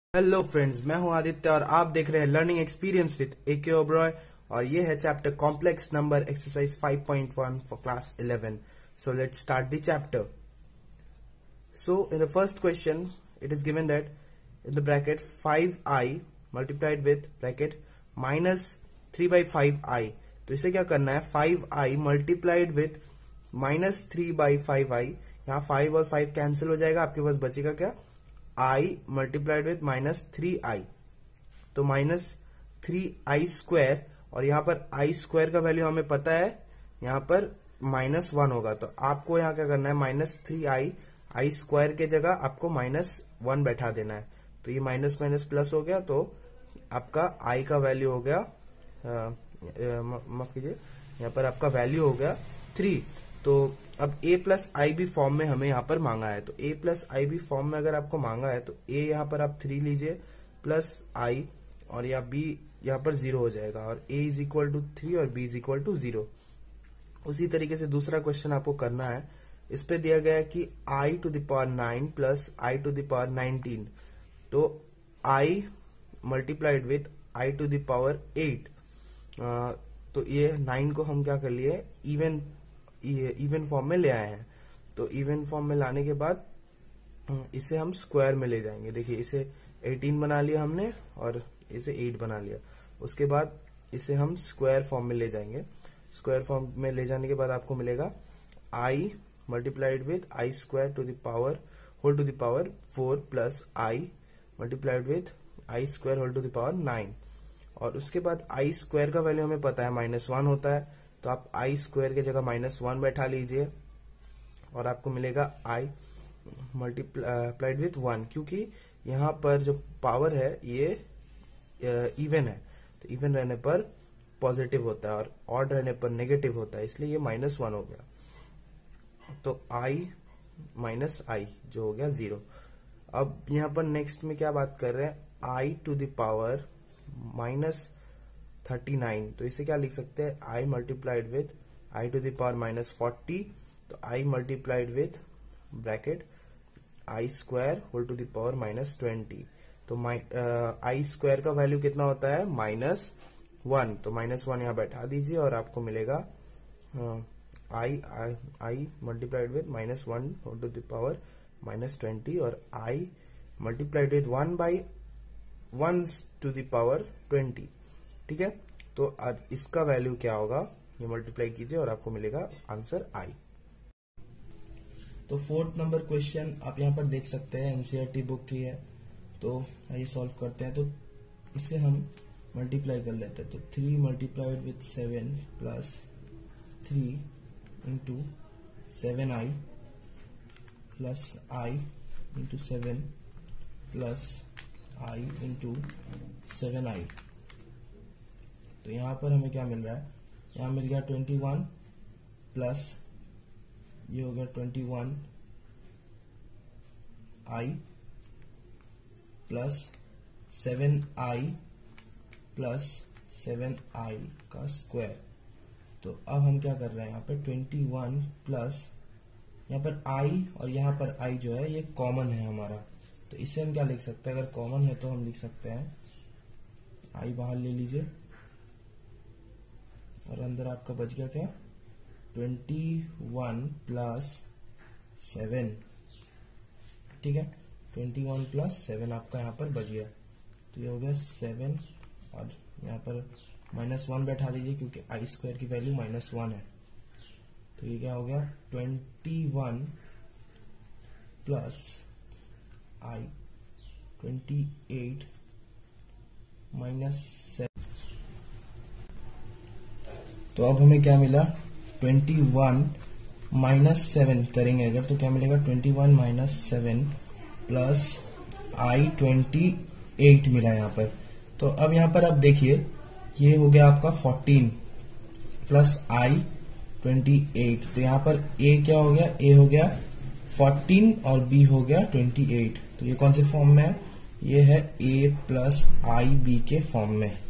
Hello friends, मैं हूं आदित्य और आप देख रहे हैं learning experience with A K. Oberoi और ये है chapter complex number exercise 5.1 for class 11. So let's start the chapter. So in the first question it is given that in the bracket 5i multiplied with bracket minus 3 by 5i. तो इसे क्या करना है, 5i multiplied with minus 3 by 5i. यहाँ 5 और 5 cancel हो जाएगा, आपके पास बचेगा क्या, i multiplied with minus 3i. तो माइनस 3i स्क्वायर, और यहाँ पर i स्क्वायर का वैल्यू हमें पता है, यहाँ पर -1 होगा. तो आपको यहाँ क्या करना है, माइनस 3i i स्क्वायर के जगह आपको -1 बैठा देना है. तो ये माइनस माइनस प्लस हो गया, तो आपका i का वैल्यू हो गया, माफ कीजिए, यहाँ पर आपका वैल्यू हो गया 3. तो अब a plus i b form में हमें यहाँ पर मांगा है. तो a plus i b form में अगर आपको मांगा है तो a यहाँ पर आप 3 लीजिए प्लस i, और या b यहाँ पर 0 हो जाएगा, और a इज इक्वल टू 3 और b इज इक्वल टू 0. उसी तरीके से दूसरा क्वेश्चन आपको करना है. इस पे दिया गया है कि i to the power 9 plus i to the power 19. तो i multiplied with i to the power 8. तो ये 9 को हम क्या कर लिए, इवन फॉर्म में ले आए हैं. तो इवन फॉर्म में लाने के बाद इसे हम स्क्वायर में ले जाएंगे. देखिए, इसे 18 बना लिया हमने और इसे 8 बना लिया. उसके बाद इसे हम स्क्वायर फॉर्म में ले जाएंगे. स्क्वायर फॉर्म में ले जाने के बाद आपको मिलेगा i multiplied with i square to the power whole to the power 4 plus i multiplied with i square whole to the power 9. और उसके बाद आई स्क्वायर का वैल्यू हमें पता है -1 होता है. तो आप आई स्क्वायर की जगह -1 बैठा लीजिए और आपको मिलेगा i मल्टीप्लाइड विथ 1, क्योंकि यहाँ पर जो पावर है ये इवन है. तो इवन रहने पर पॉजिटिव होता है और ऑड रहने पर नेगेटिव होता है, इसलिए ये -1 हो गया. तो i माइनस आई जो हो गया 0. अब यहाँ पर नेक्स्ट में क्या बात कर रहे हैं, i टू द पावर -39. तो इसे क्या लिख सकते हैं, i multiplied with i to the power -40. तो i multiplied with bracket i square whole to the power -20. तो i स्क्वायर का वैल्यू कितना होता है, -1. तो -1 यहाँ बैठा दीजिए और आपको मिलेगा i multiplied with -1 whole to the power -20, और i multiplied with 1 by 1 to the power 20. ठीक है. तो अब इसका वैल्यू क्या होगा, ये मल्टीप्लाई कीजिए और आपको मिलेगा आंसर i. तो 4th नंबर क्वेश्चन आप यहाँ पर देख सकते हैं, एनसीईआरटी बुक की है. तो आइए सॉल्व करते हैं. तो इसे हम मल्टीप्लाई कर लेते हैं. तो 3 multiplied with 7 plus 3 into 7i plus i into 7 plus i into 7i. तो यहाँ पर हमें क्या मिल रहा है, यहाँ मिल गया 21 प्लस ये हो गया 21i plus 7i plus 7i का स्क्वायर. तो अब हम क्या कर रहे हैं, यहाँ पर 21 प्लस यहाँ पर i और यहाँ पर i जो है ये कॉमन है हमारा. तो इसे हम क्या लिख सकते हैं, अगर कॉमन है तो हम लिख सकते हैं i बाहर ले लीजिए और अंदर आपका बच गया क्या, 21 प्लस 7. ठीक है, 21 प्लस 7 आपका यहाँ पर बच गया. तो ये हो गया 7 और यहाँ पर -1 बैठा दीजिए क्योंकि आई स्क्वायर की वैल्यू -1 है. तो ये क्या हो गया, 21 प्लस आई 28 -7. तो अब हमें क्या मिला, 21 -7 करेंगे अगर तो क्या मिलेगा, 21 -7 प्लस आई 28 मिला यहाँ पर. तो अब यहाँ पर आप देखिए, ये हो गया आपका 14 प्लस आई 28. तो यहाँ पर a क्या हो गया, a हो गया 14 और b हो गया 28. तो ये कौन से फॉर्म में है, ये है a प्लस आई बी के फॉर्म में.